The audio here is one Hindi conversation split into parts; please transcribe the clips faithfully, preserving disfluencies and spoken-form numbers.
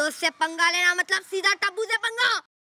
उससे पंगा लेना मतलब सीधा टप्पू से पंगा।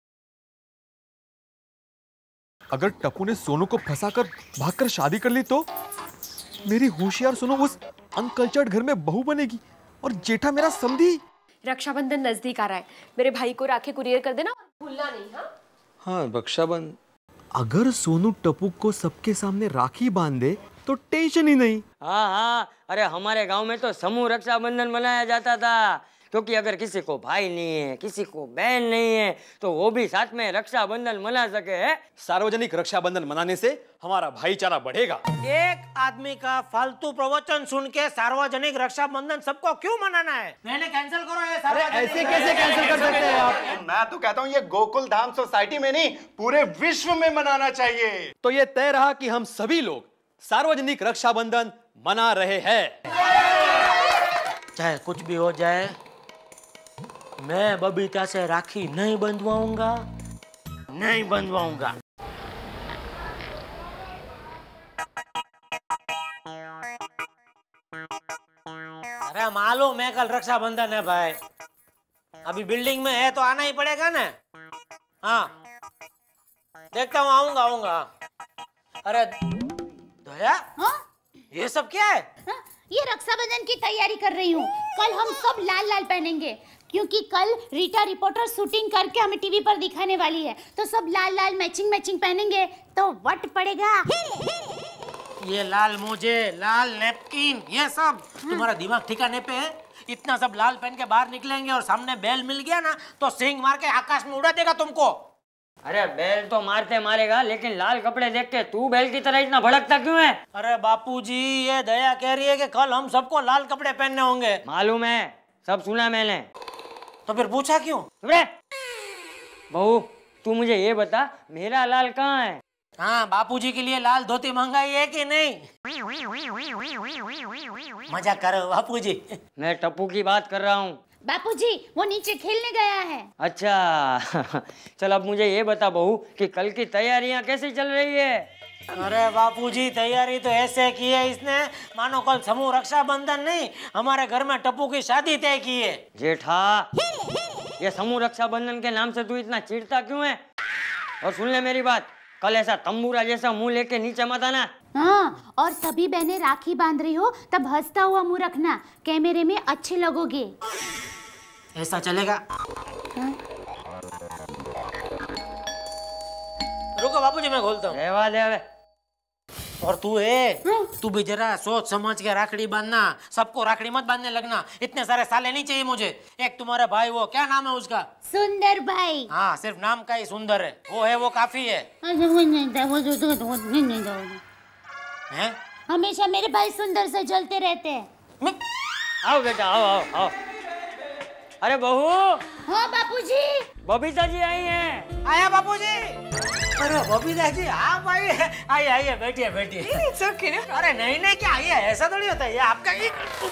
अगर टप्पू ने सोनू को फंसाकर भागकर शादी कर ली तो मेरी होशियार सोनू उस अनकल्चर्ड घर में बहू बनेगी और जेठा मेरा समधी। रक्षाबंधन नजदीक आ रहा है, मेरे भाई को राखी कुरियर कर देना, भूलना नहीं। हाँ हाँ रक्षाबंधन। अगर सोनू टप्पू को सबके सामने राखी बांध दे तो टेंशन ही नहीं। हाँ हाँ, अरे हमारे गांव में तो समूह रक्षाबंधन मनाया जाता था, क्योंकि अगर किसी को भाई नहीं है, किसी को बहन नहीं है, तो वो भी साथ में रक्षाबंधन मना सके है। सार्वजनिक रक्षाबंधन मनाने से हमारा भाईचारा बढ़ेगा। एक आदमी का फालतू प्रवचन सुन के सार्वजनिक रक्षाबंधन सबको क्यों मनाना है? नहीं कैंसिल करो ये सार्वजनिक। ऐसे कैसे कैंसिल कर सकते हैं आप? मैं तो कहता हूँ ये गोकुल धाम सोसाइटी में नहीं, पूरे विश्व में मनाना चाहिए। तो ये तय रहा कि हम सभी लोग सार्वजनिक रक्षाबंधन मना रहे हैं। चाहे कुछ भी हो जाए, मैं बबीता से राखी नहीं बंधवाऊंगा, नहीं बंधवाऊंगा। अरे मालूम है कल रक्षाबंधन है भाई, अभी बिल्डिंग में है तो आना ही पड़ेगा ना। हाँ देखता हूँ, आऊंगा आऊंगा। अरे दया, हाँ? ये सब क्या है? हाँ? ये रक्षाबंधन की तैयारी कर रही हूँ। कल हम सब लाल लाल पहनेंगे, क्योंकि कल रीटा रिपोर्टर शूटिंग करके हमें टीवी पर दिखाने वाली है, तो सब लाल लाल मैचिंग मैचिंग पहनेंगे तो वट पड़ेगा। ये लाल मोजे, लाल नैपकिन, ये सब तुम्हारा दिमाग ठिकाने पे है? इतना सब लाल पहन के बाहर निकलेंगे और सामने बैल मिल गया ना तो सिंग मार के आकाश में उड़ा देगा तुमको। अरे बैल तो मारते मारेगा, लेकिन लाल कपड़े देख के तू बैल की तरह इतना भड़कता क्यों है? अरे बापूजी, ये दया कह रही है कि कल हम सबको लाल कपड़े पहनने होंगे। मालूम है, सब सुना मैंने। तो फिर पूछा क्यों? बहू तू मुझे ये बता, मेरा लाल कहाँ है? हाँ, बापूजी के लिए लाल धोती मंगाई है कि नहीं? मजाक करो बापूजी। मैं टप्पू की बात कर रहा हूँ। बापूजी वो नीचे खेलने गया है। अच्छा चल अब मुझे ये बता बहू कि कल की तैयारियां कैसी चल रही है? अरे बापूजी तैयारी तो ऐसे की है इसने मानो कल समूह रक्षाबंधन नहीं, हमारे घर में टप्पू की शादी तय की है। जेठा, ये समूह रक्षाबंधन के नाम से तू इतना चिढ़ता क्यों है? और सुन ले मेरी बात, कल ऐसा तंबूरा जैसा मुंह लेके नीचे मत आना। हाँ, और सभी बहनें राखी बांध रही हो तब हंसता हुआ मुंह रखना, कैमरे में अच्छे लगोगे। ऐसा चलेगा? हाँ? रुको बापूजी मैं खोलता हूँ। रहवा दे। और तू है, तू भी जरा सोच समझ के राखड़ी बांधना, सबको राखड़ी मत बांधने लगना। इतने सारे साले नहीं चाहिए मुझे। एक तुम्हारा भाई, वो क्या नाम है उसका? सुंदर भाई। हाँ, सिर्फ नाम का ही सुंदर है, वो है वो काफी है। हैं? हमेशा मेरे भाई सुंदर से जलते रहते हैं। आओ बेटा, आओ आओ आओ। अरे बहू। हाँ बापूजी। बबीता जी आई हैं। आया बापूजी। अरे बबीता जी आप आई है, आइए आइए बैठिए बैठिए। अरे नहीं नहीं क्या आइए, ऐसा थोड़ी होता है, ये आपका ही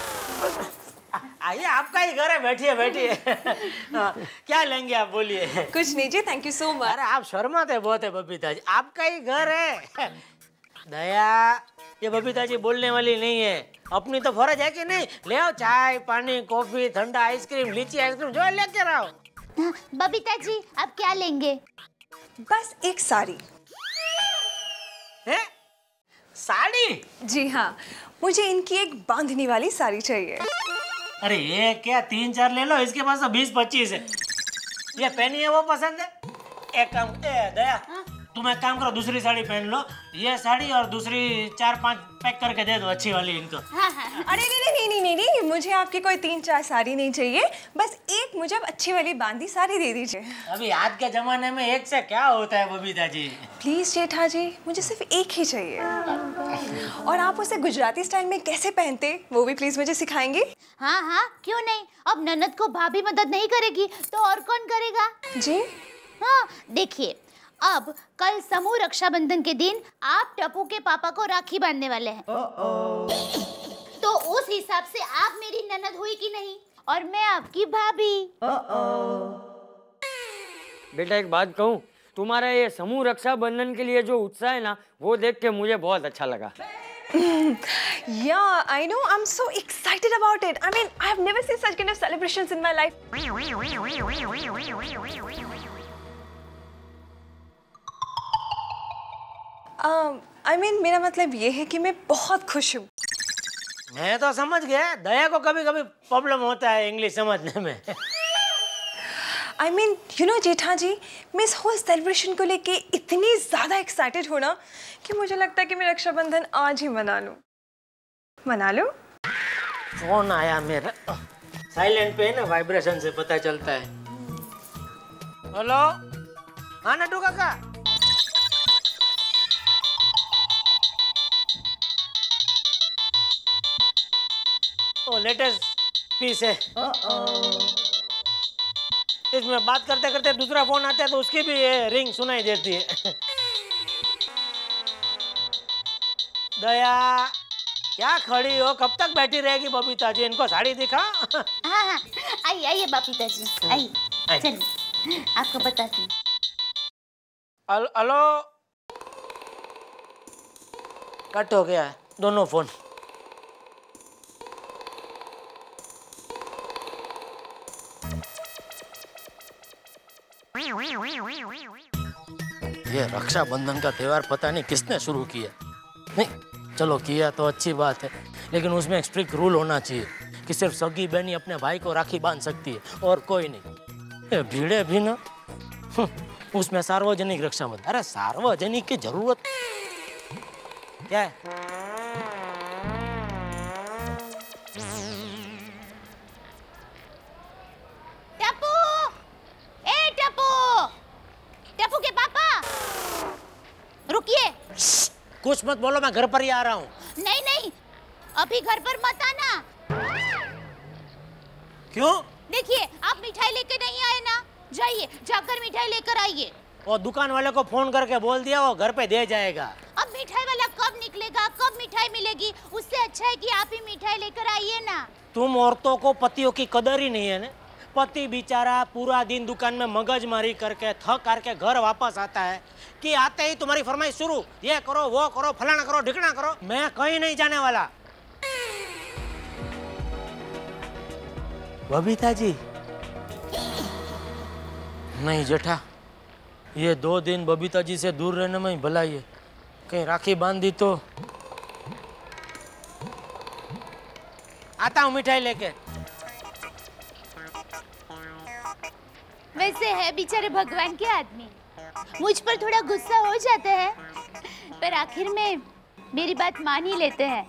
आइए, आपका ही घर है, बैठिए बैठिए। क्या लेंगे आप बोलिए? कुछ नहीं जी, थैंक यू सो मच। अरे आप शर्माते बहुत है बबीता जी, आपका ही घर है। दया, ये बबीता जी बोलने वाली नहीं है, अपनी तो फर्ज है कि नहीं? ले आओ चाय पानी कॉफी ठंडा आइसक्रीम लीची आइसक्रीम जो लेके आओ। बबीता जी आप क्या लेंगे? बस एक साड़ी। है? साड़ी? जी हाँ, मुझे इनकी एक बांधनी वाली साड़ी चाहिए। अरे ये क्या, तीन चार ले लो, इसके पास तो बीस पच्चीस है। ये पहनी है वो पसंद है? एक काम ए, दया हाँ? तुम एक काम करो, दूसरी साड़ी पहन लो, ये साड़ी और दूसरी चार पांच पैक करके दे दो अच्छी वाली इनको। हाँ हाँ। अरे नहीं नहीं नहीं नहीं नहीं, मुझे आपकी कोई तीन चार साड़ी नहीं चाहिए, बस एक मुझे अच्छी वाली बांधी साड़ी दे दीजिए। अभी आज के जमाने में एक से क्या होता है बबीता जी? प्लीज जेठा जी, मुझे सिर्फ एक ही चाहिए। और आप उसे गुजराती स्टाइल में कैसे पहनते, वो भी प्लीज मुझे सिखाएंगे? हाँ हाँ क्यों नहीं, अब ननद को भाभी मदद नहीं करेगी तो और कौन करेगा? जी हाँ देखिए, अब कल समूह रक्षाबंधन के दिन आप टप्पू के पापा को राखी बांधने वाले हैं। तो उस हिसाब से आप मेरी ननद हुई कि नहीं, और मैं आपकी भाभी। बेटा एक बात कहूँ, तुम्हारा ये समूह रक्षाबंधन के लिए जो उत्साह है ना, वो देख के मुझे बहुत अच्छा लगा। Yeah, I know. I'm so excited about it. I mean, I've never seen such kind of celebrations in my life. Um, I mean, मेरा मतलब ये है कि मैं बहुत खुश हूँ. मैं तो समझ गया, दया को कभी कभी प्रॉब्लम होता है इंग्लिश समझने में. I mean, you know, जेठा जी, मैं इस whole celebration को लेके इतनी ज़्यादा excited हूँ ना कि मुझे लगता है कि मैं रक्षाबंधन आज ही मना लूँ. मना लूँ? फोन आया मेरा. साइलेंट पे है ना, वाइब्रेशन से पता चलता है. हेलो, हाँ नटू काका. ओ लेटेस्ट पीस है. इसमें बात करते करते दूसरा फोन आता है तो उसकी भी ये रिंग सुनाई देती है. दया क्या खड़ी हो, कब तक बैठी रहेगी बबीता जी? इनको साड़ी दिखा. हाँ हाँ, आइए आइए बबीता जी, आइए. चलिए आपको बताती हूँ. हेलो, कट हो गया है दोनों फोन. ये रक्षाबंधन का त्योहार पता नहीं किसने शुरू किया. नहीं चलो किया तो अच्छी बात है, लेकिन उसमें एक स्ट्रिक्ट रूल होना चाहिए कि सिर्फ सगी बहनी अपने भाई को राखी बांध सकती है और कोई नहीं. ये भीड़े भी ना, उसमें सार्वजनिक रक्षाबंधन. अरे सार्वजनिक की जरूरत क्या है? टप्पू, ए टप्पू, टप्पू के पापा, रुकिए. कुछ मत बोलो, मैं घर पर ही आ रहा हूँ. नहीं नहीं, अभी घर पर मत आना. क्यों? देखिए आप मिठाई लेकर नहीं आए ना, जाइए जाकर मिठाई लेकर आइए. और दुकान वाले को फोन करके बोल दिया, वो घर पे दे जाएगा. अब मिठाई वाला कब निकलेगा, कब मिठाई मिलेगी? उससे अच्छा है कि आप ही मिठाई लेकर आइए ना. तुम औरतों को पतियों की कदर ही नहीं है ना. पति बेचारा पूरा दिन दुकान में मगजमारी करके थक करके घर वापस आता है कि आते ही तुम्हारी फरमाइश शुरू, ये करो वो करो फलाना करो ढिकना करो. मैं कहीं नहीं जाने वाला. बबीता जी नहीं जेठा, ये दो दिन बबीता जी से दूर रहने में ही भलाई है. कहीं राखी बांध दी तो. आता हूँ मिठाई लेके. वैसे है बेचारे भगवान के आदमी, मुझ पर थोड़ा गुस्सा हो जाता है, पर आखिर में मेरी बात मान ही लेते हैं.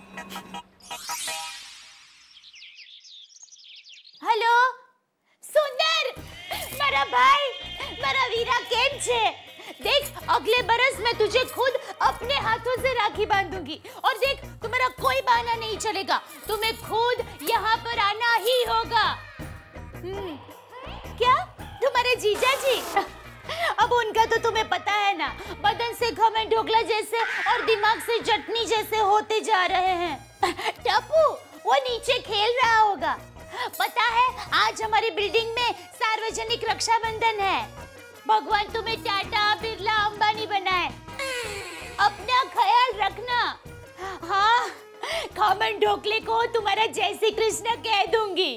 हेलो सुंदर, मेरा भाई, मेरा वीरा केम छे? देख अगले बरस मैं तुझे खुद अपने हाथों से राखी बांधूंगी. और देख तुम्हारा कोई बहाना नहीं चलेगा, तुम्हें खुद यहाँ पर आना ही होगा. हम्म, क्या तुम्हारे जीजा जी? अब उनका तो तुम्हें पता है ना, बदन से घमंड ढोकला जैसे और दिमाग से चटनी जैसे होते जा रहे हैं. टप्पू वो नीचे खेल रहा होगा. पता है आज हमारी बिल्डिंग में सार्वजनिक रक्षाबंधन है. भगवान तुम्हें टाटा बिरला अंबानी बनाए. अपना ख्याल रखना. हाँ, घमंड ढोकले को तुम्हारा जय श्री कृष्ण कह दूंगी.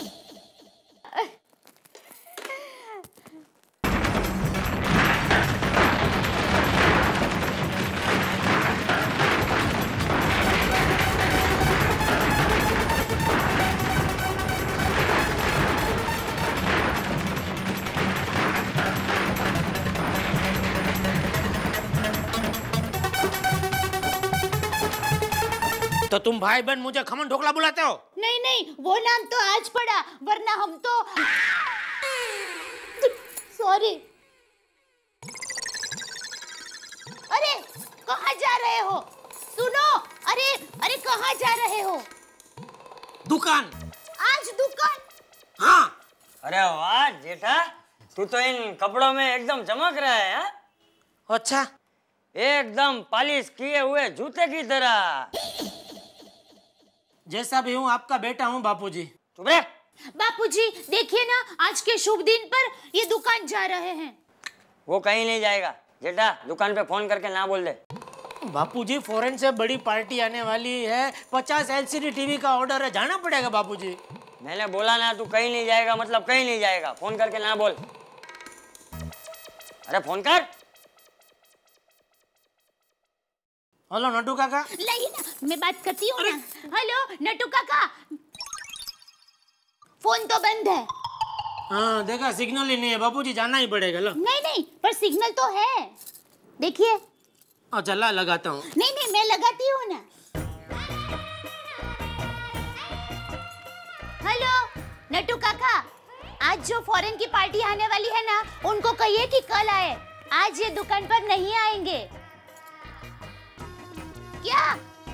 तो तुम भाई बहन मुझे खमन ढोकला बुलाते हो? नहीं नहीं, वो नाम तो आज पड़ा, वरना हम तो. सॉरी. अरे कहाँ जा रहे हो? सुनो, अरे अरे कहाँ जा रहे हो? दुकान. आज दुकान? हाँ. अरे वाह जेठा, तू तो इन कपड़ों में एकदम चमक रहा है. हा? अच्छा, एकदम पॉलिश किए हुए जूते की तरह. जैसा भी हूँ आपका बेटा हूँ बापूजी. तुम्हें बापूजी देखिए ना, आज के शुभ दिन पर ये दुकान जा रहे हैं. वो कहीं नहीं जाएगा जेठा, दुकान पे फोन करके ना बोल दे. बापूजी, फॉरेन से बड़ी पार्टी आने वाली है, पचास एलसीडी टीवी का ऑर्डर है, जाना पड़ेगा बापूजी। मैंने बोला ना तू कहीं नहीं जाएगा मतलब कहीं नहीं जाएगा। फोन करके ना बोल। अरे फोन कर। हेलो नटू काका। नहीं ना, मैं बात करती हूँ ना। हेलो नटू काका, फोन तो बंद है। हाँ देखा, सिग्नल ही नहीं है बापूजी, जाना ही पड़ेगा। लो। नहीं नहीं, पर सिग्नल तो है, देखिए। अच्छा ला लगाता हूँ। नहीं नहीं, मैं लगाती हूँ ना। हेलो नटू काका, आज जो फॉरेन की पार्टी आने वाली है ना, उनको कहिए कि कल आए, आज ये दुकान पर नहीं आएंगे। क्या?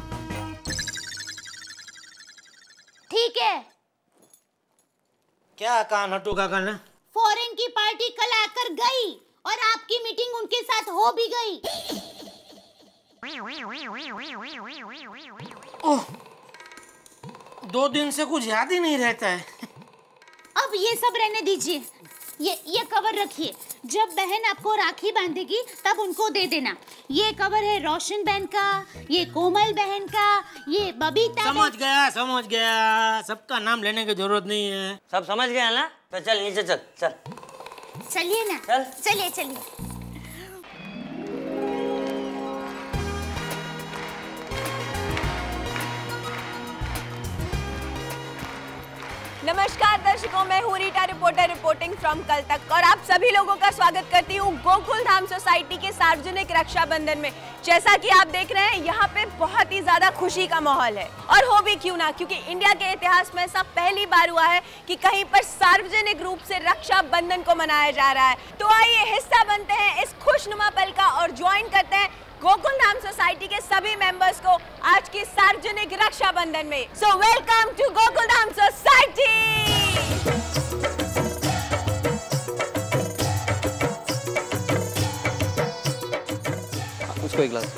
ठीक है। क्या कहा नटू काका ने? फॉरेन की पार्टी कल आकर गई और आपकी मीटिंग उनके साथ हो भी गई। ओह, दो दिन से कुछ याद ही नहीं रहता है। अब ये सब रहने दीजिए, ये ये कवर रखिए। जब बहन आपको राखी बांधेगी तब उनको दे देना। ये कवर है रोशन बहन का, ये कोमल बहन का, ये बबीता। समझ गया समझ गया, सबका नाम लेने की जरूरत नहीं है। सब समझ गया ना? तो चल नीचे चल। चल चलिए ना, चल। चलिए चलिए। नमस्कार दर्शकों, मैं हूँ रीटा, रिपोर्टर रिपोर्टिंग फ्रॉम कल तक, और आप सभी लोगों का स्वागत करती हूँ गोकुल धाम सोसाइटी के सार्वजनिक रक्षाबंधन में। जैसा कि आप देख रहे हैं, यहाँ पे बहुत ही ज्यादा खुशी का माहौल है, और हो भी क्यों ना, क्योंकि इंडिया के इतिहास में ऐसा पहली बार हुआ है कि कहीं पर सार्वजनिक रूप से रक्षाबंधन को मनाया जा रहा है। तो आइए हिस्सा बनते हैं इस खुशनुमा पल का और ज्वाइन करते हैं गोकुल धाम सोसाइटी के सभी मेंबर्स को आज की सार्वजनिक रक्षाबंधन में। So welcome to Gokul Dham society. उसको एक गिलास।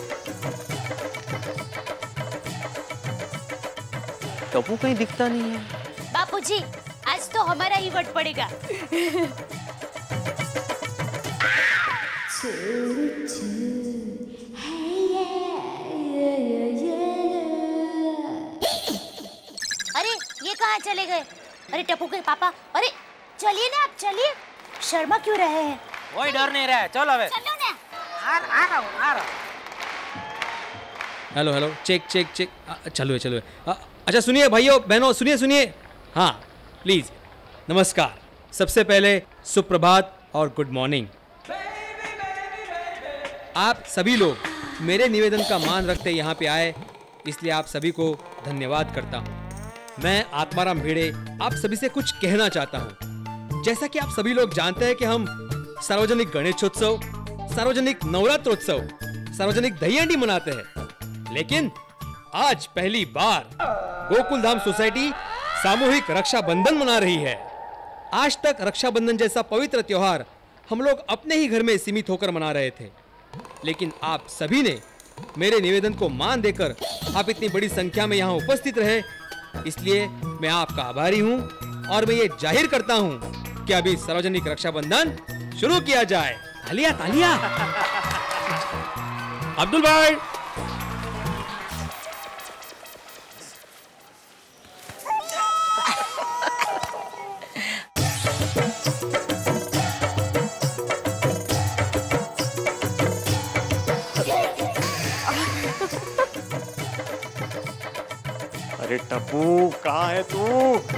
टप्पू कहीं दिखता नहीं है। बापूजी, आज तो हमारा ही वोट पड़ेगा। अरे ये कहाँ चले गए? अरे टप्पू के पापा, अरे चलिए ना, आप चलिए, शर्मा क्यों रहे हैं? कोई डर नहीं रहा है, चलो अब। चलो ना। आ आ रहा हूँ, आ रहा हूँ। Hello hello, check check check, चलो है चलो है। आ, अच्छा सुनिए भाइयों बहनों, सुनिए सुनिए। हाँ प्लीज, नमस्कार। सबसे पहले सुप्रभात और गुड मॉर्निंग। आप सभी लोग मेरे निवेदन का मान रखते यहाँ पे आए, इसलिए आप सभी को धन्यवाद करता हूँ। मैं आत्माराम भिड़े आप सभी से कुछ कहना चाहता हूँ। जैसा कि आप सभी लोग जानते हैं कि हम सार्वजनिक गणेशोत्सव, सार्वजनिक नवरात्रोत्सव, सार्वजनिक दहीहंडी मनाते हैं, लेकिन आज पहली बार गोकुल धाम सोसाइटी सामूहिक रक्षाबंधन मना रही है। आज तक रक्षाबंधन जैसा पवित्र त्योहार हम लोग अपने ही घर में सीमित होकर मना रहे थे, लेकिन आप सभी ने मेरे निवेदन को मान देकर आप इतनी बड़ी संख्या में यहाँ उपस्थित रहे, इसलिए मैं आपका आभारी हूँ। और मैं ये जाहिर करता हूँ कि अभी सार्वजनिक रक्षाबंधन शुरू किया जाए। तालियां तालियां। अब्दुल भाई। अरे टप्पू कहाँ है तू?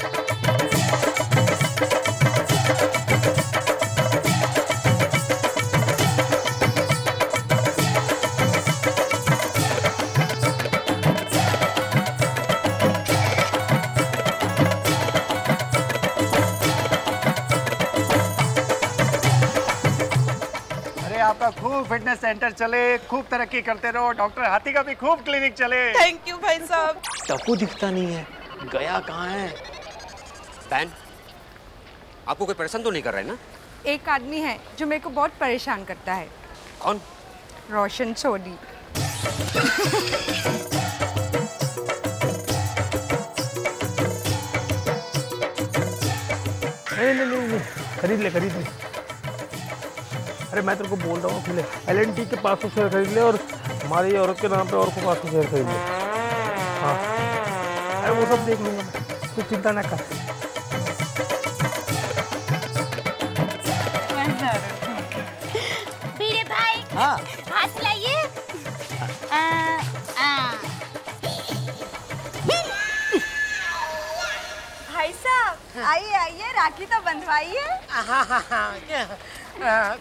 आपका खूब फिटनेस सेंटर चले, खूब तरक्की करते रहो। डॉक्टर हाथी का भी खूब क्लिनिक चले। थैंक यू भाई साहब। टप्पू दिखता नहीं है, गया कहाँ है? बहन, आपको कोई परेशान तो नहीं कर रहा है ना? एक आदमी है जो मेरे को बहुत परेशान करता है। कौन? रोशन सोडी। नहीं नहीं नहीं, खरीद ले खरीद ले। अरे मैं तेरे को बोल रहा हूँ, एल एन टी के पास से खरीद ले और हमारी औरत के नाम पे और को पास को शेयर खरीद लो। हाँ अरे वो सब देख लूंगा मैं, तू चिंता ना कर। भिड़े भाई हाँ हाथ लाइए। आ, आ। भाई साहब आइए आइए, राखी तो बंधवाइए। हाँ हाँ हाँ।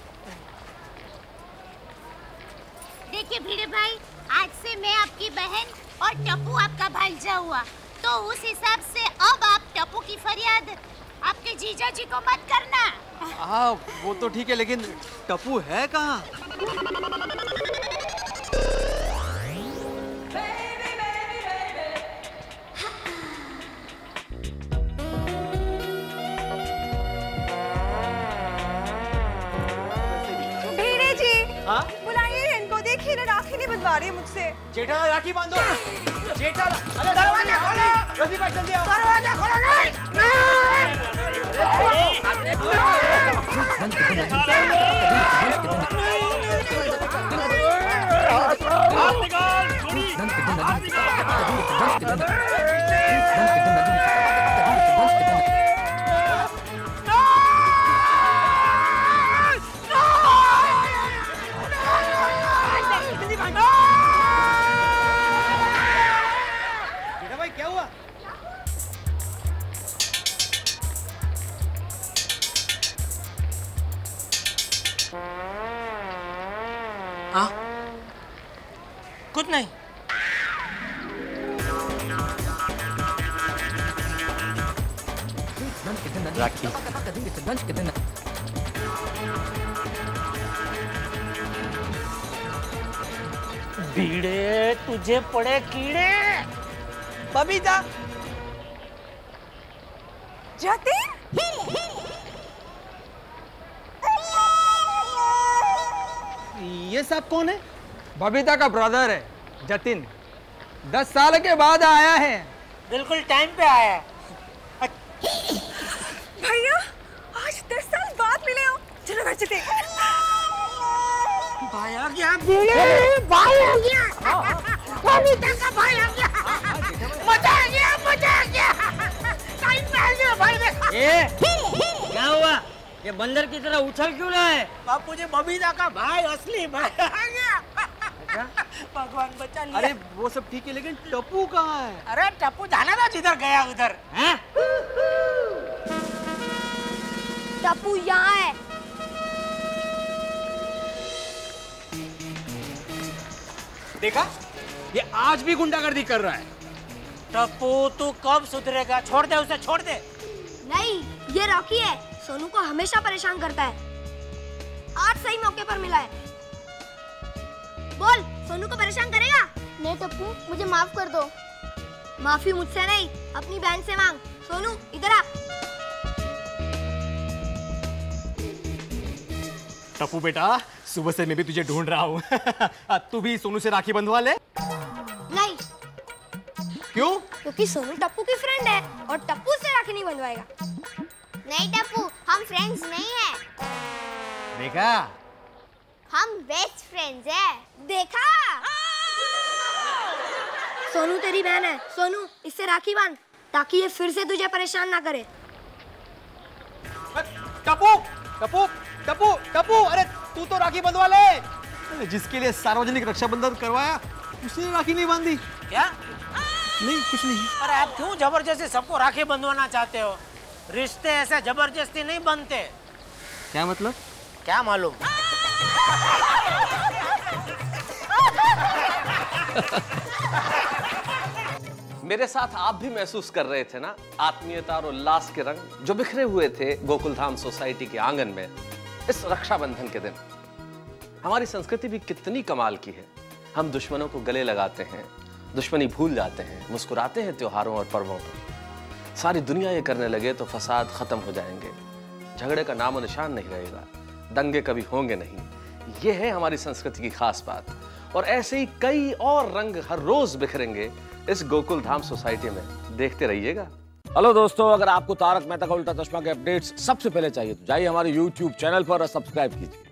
देखिए भिड़े भाई, आज से मैं आपकी बहन और टप्पू आपका भांजा हुआ, तो उस हिसाब से अब आप टप्पू की फरियाद आपके जीजा जी को मत करना। हाँ वो तो ठीक है, लेकिन टप्पू है कहाँ? भिड़े जी हाँ बुलाइए इनको, देखिए ना राखी नहीं बंधवा रही मुझसे। जेठा राखी बांधो। जेठा अरे दरवाजा खोलो, रफी भाई जल्दी आओ। दरवाजा खोलो। जेठा भाई क्या हुआ? हाँ कुछ नहीं। राखी भीड़े तुझे पड़े कीड़े। बबीता जतिन ये सब कौन है? बबीता का ब्रदर है जतिन, दस साल के बाद आया है। बिल्कुल टाइम पे आया है। भैया आज दस साल बाद मिले हो, चलो घर चलते। भाई आ गया, भाई आ गया, बबीता का भाई आ गया, मजा आ गया, मजा आ गया, टाइम पे आ गया भाई देखा। ए, क्या हुआ? ये बंदर की तरह उछल क्यों रहा है? बापू जी बबीता का भाई असली भाई आ गया। भगवान बचा लिया। अरे वो सब ठीक है, लेकिन टप्पू कहाँ है? अरे टप्पू जाना था जिधर गया उधर। हैं? टप्पू यहाँ है। देखा, ये आज भी गुंडागर्दी कर रहा है। टप्पू तू कब सुधरेगा? छोड़ दे उसे, छोड़ दे। नहीं, ये रॉकी है, सोनू को हमेशा परेशान करता है। आज सही मौके पर मिला है। बोल, सोनू को परेशान करेगा? नहीं टप्पू, मुझे माफ कर दो। माफी मुझसे नहीं, अपनी बहन से मांग। सोनू इधर आ। टप्पू बेटा, सुबह से मैं भी तुझे ढूंढ रहा हूँ। तू भी सोनू से राखी बंधवा ले। नहीं, क्यों? क्योंकि सोनू टप्पू की फ्रेंड है और टप्पू से राखी नहीं बंधवाएगा। नहीं टप्पू, हम फ्रेंड्स नहीं है, देखा? हम बेस्ट फ्रेंड्स है। देखा? सोनू तेरी बहन है। सोनू इससे राखी बांध ताकि ये फिर से तुझे परेशान ना करे। टप्पू, टप्पू, टप्पू, टप्पू, अरे तू तो राखी बंधवा ले। अरे जिसके लिए सार्वजनिक रक्षाबंधन करवाया, उसने राखी नहीं बांधी। क्या? नहीं, कुछ नहीं। अरे आप क्यों जबरदस्ती सबको राखी बंधवाना चाहते हो? रिश्ते ऐसे जबरदस्ती नहीं बनते। क्या मतलब? क्या मालूम? मेरे साथ आप भी महसूस कर रहे थे ना आत्मीयता और उल्लास के रंग जो बिखरे हुए थे गोकुलधाम सोसाइटी के आंगन में इस रक्षाबंधन के दिन। हमारी संस्कृति भी कितनी कमाल की है। हम दुश्मनों को गले लगाते हैं, दुश्मनी भूल जाते हैं, मुस्कुराते हैं त्योहारों और पर्वों पर। सारी दुनिया ये करने लगे तो फसाद खत्म हो जाएंगे, झगड़े का नामो निशान नहीं रहेगा, दंगे कभी होंगे नहीं। ये है हमारी संस्कृति की खास बात। और ऐसे ही कई और रंग हर रोज बिखरेंगे इस गोकुलधाम सोसाइटी में। देखते रहिएगा। हेलो दोस्तों, अगर आपको तारक मेहता का उल्टा चश्मा के अपडेट्स सबसे पहले चाहिए तो जाइए हमारे यूट्यूब चैनल पर और सब्सक्राइब कीजिए।